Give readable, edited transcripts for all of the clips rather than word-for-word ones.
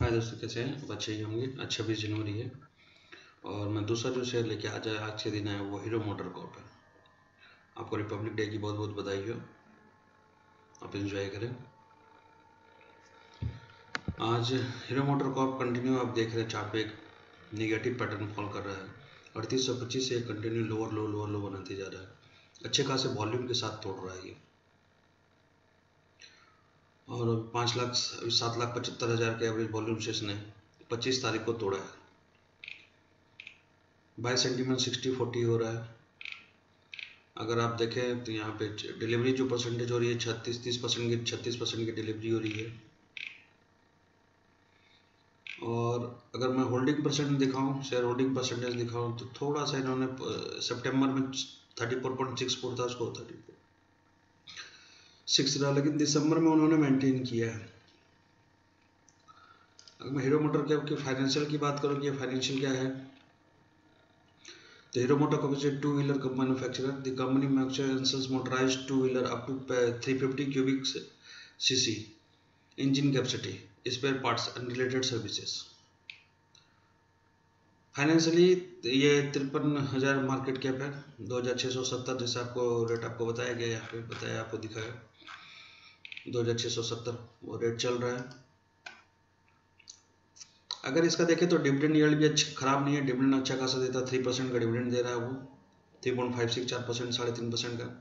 हाय दोस्तों, कैसे हैं? अब अच्छे ही होंगे। आज 26 जनवरी है और मैं दूसरा जो शेयर लेके आज के दिन आया वो हीरो मोटर कॉर्प है। आपको रिपब्लिक डे की बहुत बहुत बधाई हो। आप एंजॉय करें। आज हीरो मोटर कॉर्प कंटिन्यू आप देख रहे हैं, चार्ट पे एक निगेटिव पैटर्न फॉल कर रहा है। 3825 से कंटिन्यू लोअर लो बनाते जा रहा है। अच्छे खासे वॉल्यूम के साथ तोड़ रहा है ये। और 7,75,000 के एवरेज वॉल्यूम से इसने 25 तारीख को तोड़ा है। बाय सेंटीमेंट 60-40 हो रहा है। अगर आप देखें तो यहाँ पे डिलीवरी जो परसेंटेज हो रही है 36% की डिलीवरी हो रही है। और अगर मैं होल्डिंग परसेंट दिखाऊं, शेयर होल्डिंग परसेंटेज दिखाऊं, तो थोड़ा सा इन्होंने सितंबर में 34.64 था, उसको 34.6 रहा, लेकिन दिसंबर में उन्होंने मेंटेन किया है। अगर मैं हीरो मोटर की फाइनेंशियल की बात करूँ कि ये फाइनेंशियल क्या है, The Hero MotoCorp is a two-wheeler manufacturer. The company manufactures motorized two-wheeler up to 350 cubic cc engine capacity, spare parts and related services. Financially ये 53,000 मार्केट कैप है, 2,670 जैसे आपको रेट आपको बताया गया, यहाँ पे बताया आपको दिखाया 2,670 वो रेट चल रहा है। अगर इसका देखें तो डिविडेंड यील्ड भी अच्छा खराब नहीं है, डिविडेंड अच्छा खासा देता है, 3% का डिविडेंड दे रहा है वो, 3.56 4%, 3.5% का।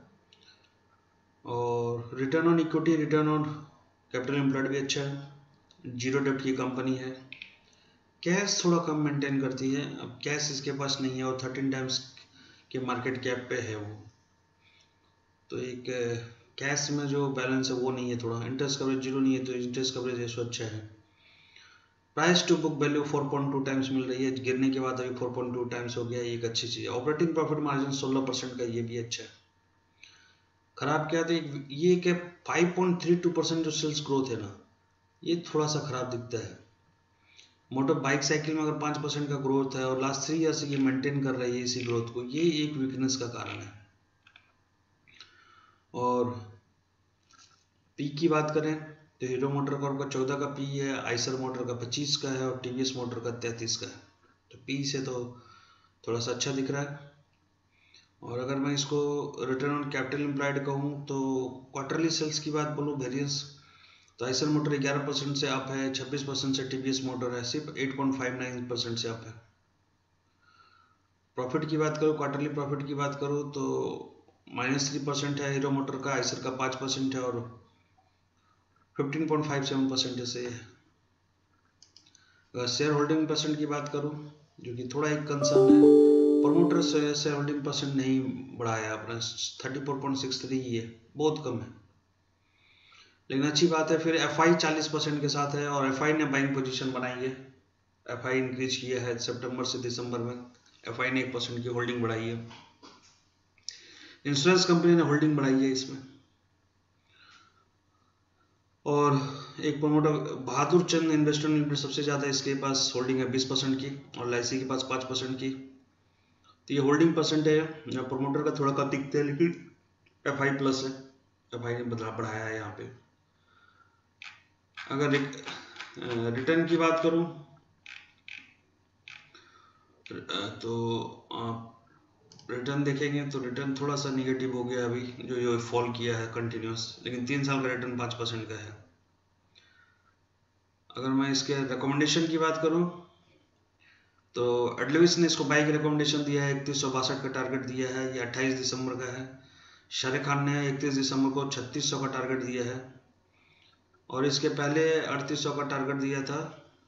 और return on equity, return on capital employed भी अच्छा है। जीरो डेप्ट की कंपनी है। कैश थोड़ा कम मेंटेन करती है, अब कैश इसके पास नहीं है और 13 टाइम्स के मार्केट कैप पे है वो, तो एक कैश में जो बैलेंस है वो नहीं है। थोड़ा इंटरेस्ट कवरेज जीरो नहीं है, तो इंटरेस्ट कवरेज रेशो अच्छा है। Price to book value 4.2 times मिल रही है, गिरने के बाद अभी 4.2 टाइम्स हो गया, एक अच्छी चीज़ है। ऑपरेटिंग प्रॉफिट मार्जिन 16% का, ये भी अच्छा है। खराब क्या था ये कि 5.32% जो सेल्स ग्रोथ है ना, ये थोड़ा सा खराब दिखता है। मोटर बाइक साइकिल में अगर 5% का ग्रोथ है और लास्ट 3 ईयर से ये मेंटेन कर रही है इसी ग्रोथ को, ये एक वीकनेस का कारण है। और पी की बात करें तो हीरो मोटर कॉर्प का 14 का पी है, आइसर मोटर का 25 का है और टीवीएस मोटर का 33 का है। तो पी से तो थोड़ा सा अच्छा दिख रहा है। और अगर मैं इसको रिटर्न ऑन कैपिटल एम्प्लॉयड कहूँ तो क्वार्टरली सेल्स की बात बोलूँ, वेरियंस तो आइसर मोटर 11% से अप है, 26% से टीवीएस मोटर है सिर्फ 8.59% से अप है। प्रॉफिट की बात करूँ, क्वार्टरली प्रॉफिट की बात करूँ तो -3% है हीरो मोटर का, आइसर का 5% है और 15.57% से है। अगर शेयर होल्डिंग परसेंट की बात करूँ, जो कि थोड़ा एक कंसर्न है, प्रमोटर शेयर होल्डिंग परसेंट नहीं बढ़ाया अपना, 34.63 ही है, बहुत कम है। लेकिन अच्छी बात है, फिर एफआई 40% के साथ है और एफआई ने बाइंग पोजीशन बनाई है। एफआई इंक्रीज किया है सितंबर से दिसंबर में, एफआई ने 1% की होल्डिंग बढ़ाई है। इंश्योरेंस कंपनी ने होल्डिंग बढ़ाई है इसमें। और एक promoter Bahadur Chand investment limited सबसे ज़्यादा इसके पास होल्डिंग है 20% की, और लाइसी के पास 5% की। तो ये होल्डिंग परसेंट है, प्रमोटर का थोड़ा कम दिखता है, लेकिन एफआई प्लस है, एफआई ने बढ़ाया है यहाँ पे। अगर रिटर्न की बात करूँ तो रिटर्न देखेंगे तो रिटर्न थोड़ा सा निगेटिव हो गया अभी, जो फॉल किया है कंटिन्यूस, लेकिन 3 साल का रिटर्न 5% का है। अगर मैं इसके रिकमेंडेशन की बात करूं तो एडलविस ने इसको बाई की रिकमेंडेशन दिया है, 3162 का टारगेट दिया है, ये 28 दिसंबर का है। शाहरुख खान ने 31 दिसंबर को 3600 का टारगेट दिया है, और इसके पहले 3800 का टारगेट दिया था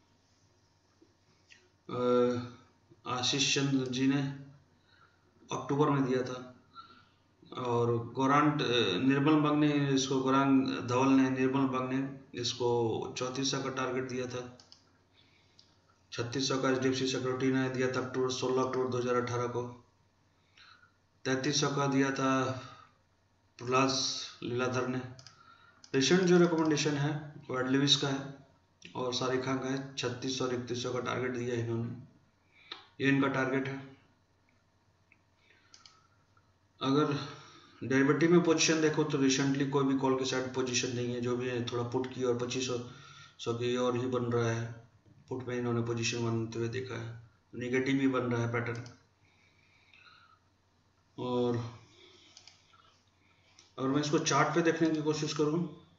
आशीष चंद्र जी ने, अक्टूबर में दिया था। और गौरांग निर्मल बंग ने इसको, गौरांग धवल ने, निर्मल बंग ने इसको 3400 का टारगेट दिया था। 3600 का एचडीएफसी सिक्योरिटी ने दिया था 16 अक्टूबर 2018 को। 3300 का दिया था प्रहलाद लीलाधर ने। रिसेंट जो रिकमेंडेशन है वो एडलिविस का है और शाहरुख खान का है, 3600 और 3100 का टारगेट दिया है इन्होंने, ये इनका टारगेट है। अगर डेरिवेटिव में पोजीशन देखो तो रिसेंटली कोई भी कॉल के साइड पोजीशन नहीं है, जो भी है थोड़ा पुट की और 2500 की और ही बन रहा है। पुट में इन्होंने पोजीशन बनते हुए देखा है, नेगेटिव भी बन रहा है पैटर्न। और अगर मैं इसको चार्ट पे देखने की कोशिश करूं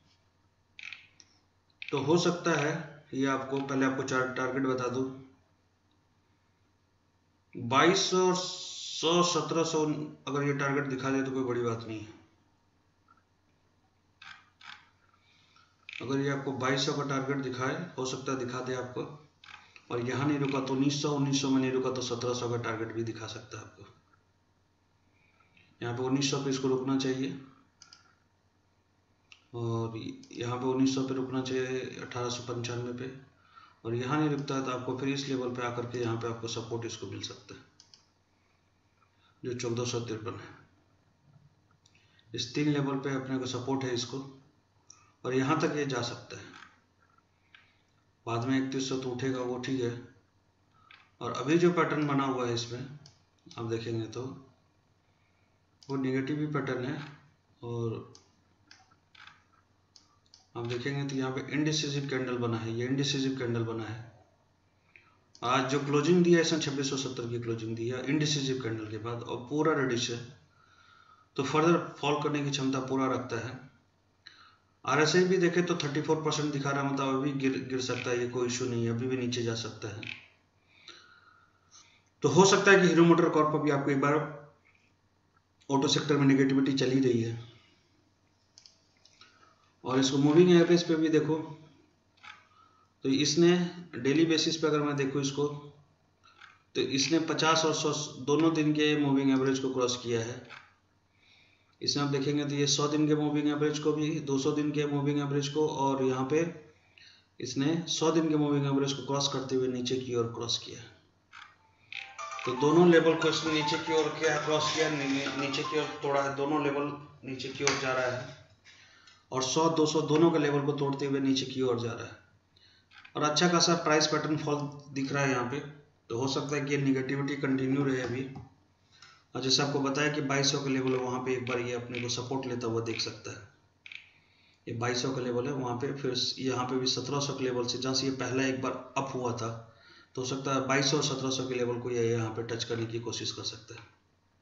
तो हो सकता है ये आपको, पहले आपको चार्ट टारगेट बता दूं, 2200 और 1700 अगर ये टारगेट दिखा दे तो कोई बड़ी बात नहीं है। अगर ये आपको 2200 का टारगेट दिखाए, हो सकता है दिखा दे आपको, और यहाँ नहीं रुका तो 1900 में नहीं रुका तो 1700 का टारगेट भी दिखा सकता है आपको। यहाँ पे 1900 पे इसको रुकना चाहिए, और यहाँ पे 1900 पे रुकना चाहिए 1895 पे, और यहाँ नहीं रुकता है तो आपको फिर इस लेवल पे आकर के यहाँ पे आपको सपोर्ट इसको मिल सकता है जो 1453 है। इस 3 लेवल पे अपने को सपोर्ट है इसको, और यहाँ तक ये जा सकता है। बाद में 3100 तो उठेगा, वो ठीक है। और अभी जो पैटर्न बना हुआ है इसमें आप देखेंगे तो वो निगेटिव भी पैटर्न है, और आप देखेंगे तो यहाँ पे इनडिसिसिव कैंडल बना है, ये इनडिसिसिव कैंडल बना है। आज जो क्लोजिंग दिया है इसने 2670 की क्लोजिंग दी है इनडिसिसिव कैंडल के बाद, और पूरा रेडिश है, तो फर्दर फॉल करने की क्षमता पूरा रखता है। RSI भी देखे तो 34% दिखा रहा है, मतलब अभी गिर सकता है, ये कोई इशू नहीं है, अभी भी नीचे जा सकता है। तो हो सकता है कि हीरो मोटर कॉर्प भी आपको एक बार ऑटो सेक्टर में नेगेटिविटी चली रही है। और इसको मूविंग एवरेज पे भी देखो तो इसने डेली बेसिस पे अगर मैं देखूँ इसको तो इसने 50 और 100 दोनों दिन के मूविंग एवरेज को क्रॉस किया है। इसमें आप देखेंगे तो ये 100 दिन के मूविंग एवरेज को भी, 200 दिन के मूविंग एवरेज को, और यहाँ पे इसने 100 दिन के मूविंग एवरेज को क्रॉस करते हुए नीचे की ओर क्रॉस किया। तो दोनों लेवल को इसने नीचे की ओर किया, क्रॉस किया, नीचे की ओर तोड़ा है, दोनों लेवल नीचे की ओर जा रहा है, और 100-200 दोनों के लेवल को तोड़ते हुए नीचे की ओर जा रहा है, और अच्छा खासा प्राइस पैटर्न फॉल दिख रहा है यहाँ पे। तो हो सकता है कि नेगेटिविटी कंटिन्यू रहे अभी, और जैसे आपको बताया कि 2200 का लेवल है, वहाँ पे एक बार ये अपने को सपोर्ट लेता हुआ देख सकता है। ये 2200 का लेवल है, वहाँ पे फिर यहाँ पे भी 1700 के लेवल से, जहाँ से ये पहला एक बार अप हुआ था, तो हो सकता है 2200 और 1700 के लेवल को ये यहाँ पे टच करने की कोशिश कर सकता है।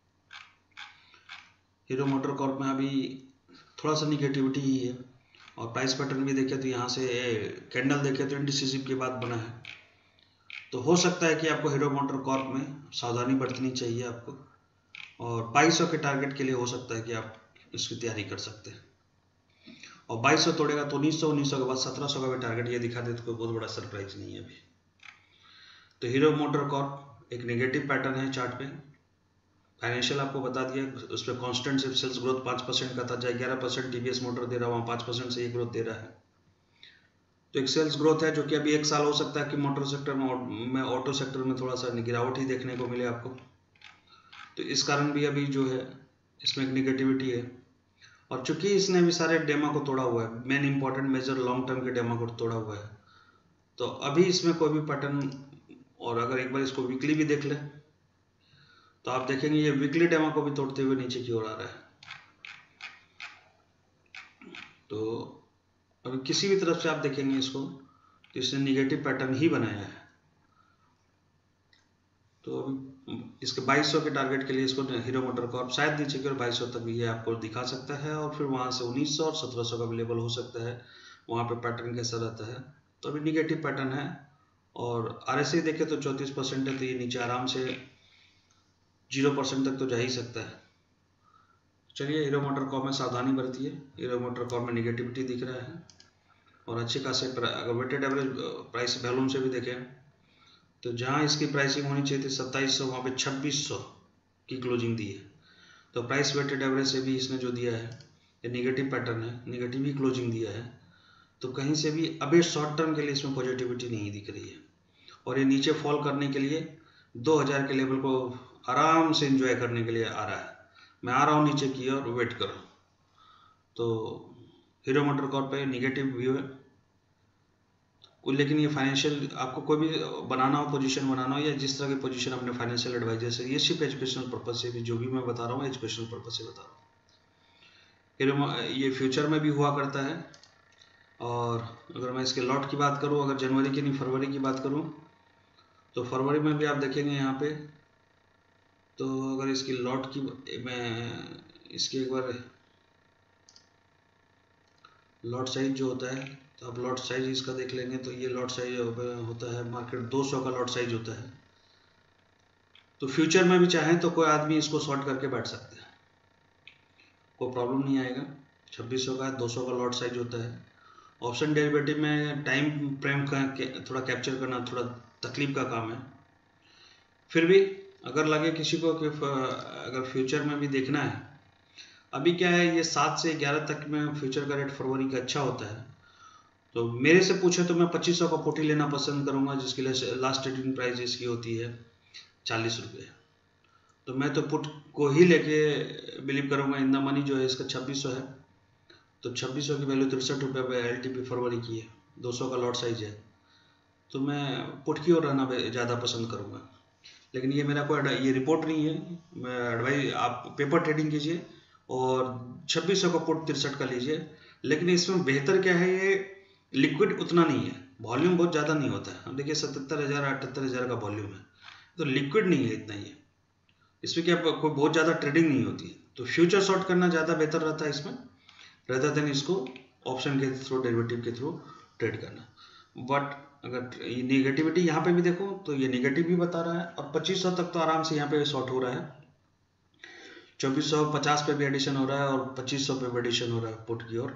हीरो मोटर कॉर्प में अभी थोड़ा सा निगेटिविटी ही है, और प्राइस पैटर्न भी देखें तो यहाँ से कैंडल देखें तो इनडिसिसिव के बाद बना है। तो हो सकता है कि आपको हीरो मोटर कॉर्प में सावधानी बरतनी चाहिए आपको, और 2200 के टारगेट के लिए हो सकता है कि आप इसकी तैयारी कर सकते हैं। और 2200 तोड़ेगा तो 1900 के बाद 1700 का भी टारगेट ये दिखा दे तो कोई बहुत बड़ा सरप्राइज नहीं है अभी। तो हीरो मोटर कॉर्प एक नेगेटिव पैटर्न है चार्ट पे। फाइनेंशियल आपको बता दिया, उस पर कॉन्स्टेंट सेल्स ग्रोथ 5% का था, चाहे 11% TVS मोटर दे रहा है, वहाँ 5% से ये ग्रोथ दे रहा है। तो एक सेल्स ग्रोथ है जो कि अभी 1 साल हो सकता है कि मोटर सेक्टर में ऑटो सेक्टर में थोड़ा सा गिरावट ही देखने को मिले आपको। तो इस कारण भी अभी जो है इसमें एक निगेटिविटी है, और चूंकि इसने भी सारे डेमा को तोड़ा हुआ है, main important major long term के डेमा को तोड़ा हुआ है, तो अभी इसमें कोई भी पैटर्न, और अगर एक बार इसको वीकली भी देख ले तो आप देखेंगे ये वीकली डेमा को भी तोड़ते हुए नीचे की ओर आ रहा है। तो अभी किसी भी तरफ से आप देखेंगे इसको तो इसने निगेटिव पैटर्न ही बनाया है। तो अभी इसके 2200 के टारगेट के लिए इसको हीरो मोटर कॉर्प शायद नीचे की ओर 2200 तक ये आपको दिखा सकता है, और फिर वहाँ से 1900 और 1700 का भी लेवल हो सकता है, वहाँ पे पैटर्न कैसा रहता है। तो अभी निगेटिव पैटर्न है, और RSI देखें तो 34% है, तो ये नीचे आराम से 0% तक तो जा ही सकता है। चलिए हीरो मोटर कॉर्प में सावधानी बरतिए। हीरो मोटर कॉर्प में निगेटिविटी दिख रहा है, और अच्छे खासे अगर वेटेड एवरेज प्राइस वॉल्यूम से भी देखें तो जहाँ इसकी प्राइसिंग होनी चाहिए थी 2700, वहाँ पे 2600 की क्लोजिंग दी है। तो प्राइस वेटेड एवरेज से भी इसने जो दिया है ये निगेटिव पैटर्न है, निगेटिव ही क्लोजिंग दिया है। तो कहीं से भी अभी शॉर्ट टर्म के लिए इसमें पॉजिटिविटी नहीं दिख रही है, और ये नीचे फॉल करने के लिए 2000 के लेवल को आराम से एंजॉय करने के लिए आ रहा है। मैं आ रहा हूँ नीचे की ओर, वेट करो। तो हीरो मोटर कॉर्प पे निगेटिव व्यू है, लेकिन ये फाइनेंशियल आपको कोई भी बनाना हो, पोजीशन बनाना हो, या जिस तरह की पोजीशन अपने फाइनेंशियल एडवाइजर से, ये सिर्फ एजुकेशनल पर्पज से भी जो भी मैं बता रहा हूँ एजुकेशनल पर्पज से बता रहा हूँ। ये फ्यूचर में भी हुआ करता है, और अगर मैं इसके लॉट की बात करूं, अगर जनवरी की नहीं फरवरी की बात करूं, तो फरवरी में भी आप देखेंगे यहाँ पे, तो अगर इसकी लॉट की मैं इसकी एक बार लॉट साइज जो होता है, तो आप लॉट साइज इसका देख लेंगे, तो ये लॉट साइज होता है मार्केट 200 का लॉट साइज होता है। तो फ्यूचर में भी चाहें तो कोई आदमी इसको शॉर्ट करके बैठ सकते हैं, कोई प्रॉब्लम नहीं आएगा। 2600 का 200 का लॉट साइज होता है। ऑप्शन डेरिवेटिव में टाइम फ्रेम का थोड़ा कैप्चर करना थोड़ा तकलीफ का काम है। फिर भी अगर लगे किसी को कि अगर फ्यूचर में भी देखना है, अभी क्या है, ये 7 से 11 तक में फ्यूचर का रेट फरवरी का अच्छा होता है। तो मेरे से पूछे तो मैं 2500 का पोटी लेना पसंद करूंगा, जिसके लिए लास्ट ट्रेडिंग प्राइस इसकी होती है 40 रुपये। तो मैं तो पुट को ही लेके बिलीव करूंगा। इन द मनी जो है इसका 2600 है, तो 2600 की वैल्यू 63 रुपये पे LTP फरवरी की है, 200 का लॉट साइज है, तो मैं पुट की ओर रहना ज़्यादा पसंद करूंगा। लेकिन ये मेरा कोई ये रिपोर्ट नहीं है, मैं एडवाइस, आप पेपर ट्रेडिंग कीजिए और 2600 का पुट 63 का लीजिए। लेकिन इसमें बेहतर क्या है, ये लिक्विड उतना नहीं है, वॉल्यूम बहुत ज़्यादा नहीं होता है। अब देखिए 77,000 78,000 का वॉल्यूम है, तो लिक्विड नहीं है इतना ही। इसमें क्या कोई बहुत ज़्यादा ट्रेडिंग नहीं होती है, तो फ्यूचर शॉर्ट करना ज़्यादा बेहतर रहता है इसमें, रेदर देन इसको ऑप्शन के थ्रू, डेरिवेटिव के थ्रू ट्रेड करना। बट अगर ये निगेटिविटी यहाँ पे भी देखो तो ये निगेटिव भी बता रहा है, और 2500 तक तो आराम से यहाँ पे शॉर्ट हो रहा है। 2450 पे भी एडिशन हो रहा है और 2500 पे भी एडिशन हो रहा है पुट की ओर।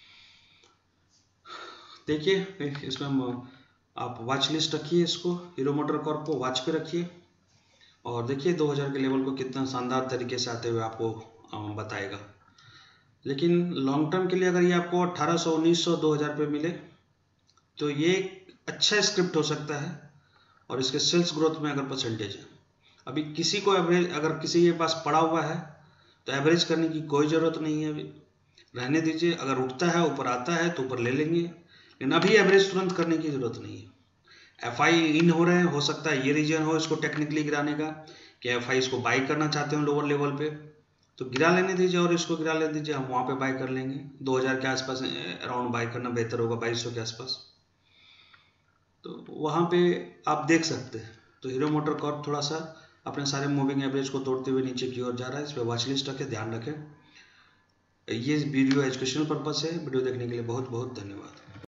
देखिए इसमें आप वॉच लिस्ट रखिए, इसको हीरो मोटर कॉर्प को वॉच पे रखिए, और देखिए 2000 के लेवल को कितना शानदार तरीके से आते हुए आपको बताएगा। लेकिन लॉन्ग टर्म के लिए अगर ये आपको 1800 1900 2000 पे मिले तो ये अच्छा स्क्रिप्ट हो सकता है, और इसके सेल्स ग्रोथ में अगर परसेंटेज है, अभी किसी को एवरेज, अगर किसी के पास पड़ा हुआ है तो एवरेज करने की कोई ज़रूरत नहीं है, अभी रहने दीजिए। अगर उठता है, ऊपर आता है तो ऊपर ले लेंगे, लेकिन अभी एवरेज तुरंत करने की ज़रूरत नहीं है। FI इन हो रहे हैं, हो सकता है ये रीजन हो इसको टेक्निकली गिराने का, कि FI इसको बाई करना चाहते हो लोअर लेवल पे, तो गिरा लेने दीजिए और इसको गिरा लेने दीजिए, हम वहाँ पे बाई कर लेंगे। 2000 के आसपास अराउंड बाई करना बेहतर होगा, 2200 के आसपास, तो वहाँ पे आप देख सकते हैं। तो हीरो मोटर कॉर्प थोड़ा सा अपने सारे मूविंग एवरेज को तोड़ते हुए नीचे की ओर जा रहा है, इस पर वॉच लिस्ट रखें, ध्यान रखें। ये वीडियो एजुकेशनल पर्पस है। वीडियो देखने के लिए बहुत बहुत धन्यवाद।